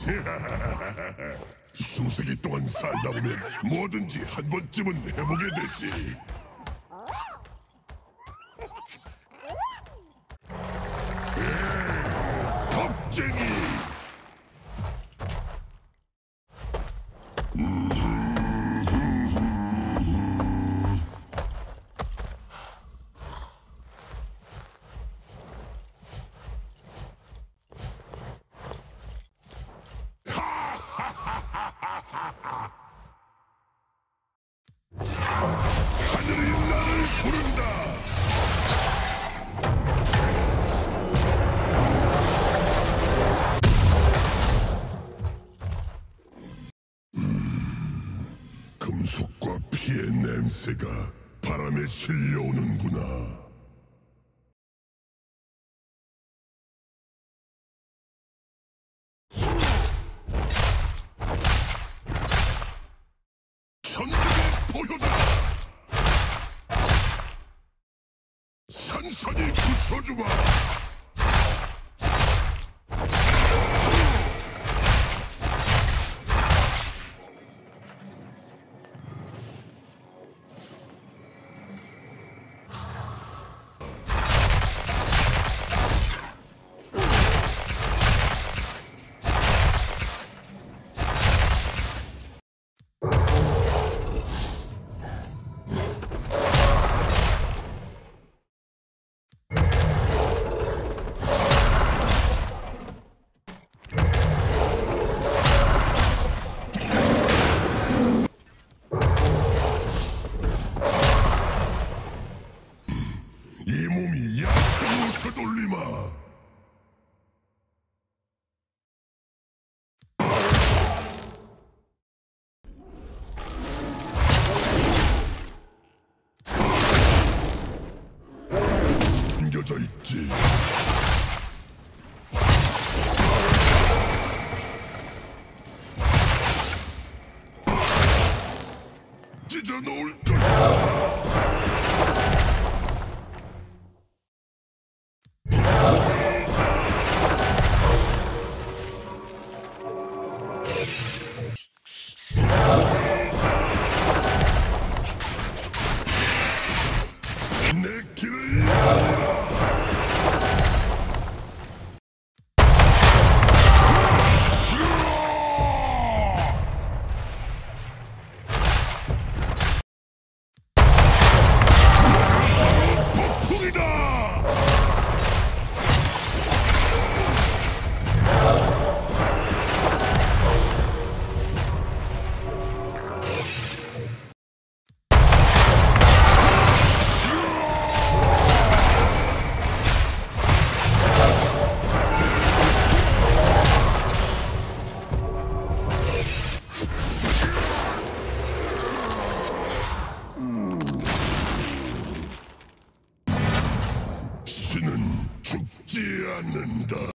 수세기 동안 살다 보면 뭐든지 한 번쯤은 해보게 되지. 겁쟁이! 하늘이 나를 부른다! 금속과 피의 냄새가 바람에 실려오는구나. 천국의 포효다! 산산이 부숴주마! 이 몸이 약한 헛돌리마. 숨겨져 있지. 찢어 놓을 거야. 내 길을 열어라. 폭풍이다. 신은 죽지 않는다.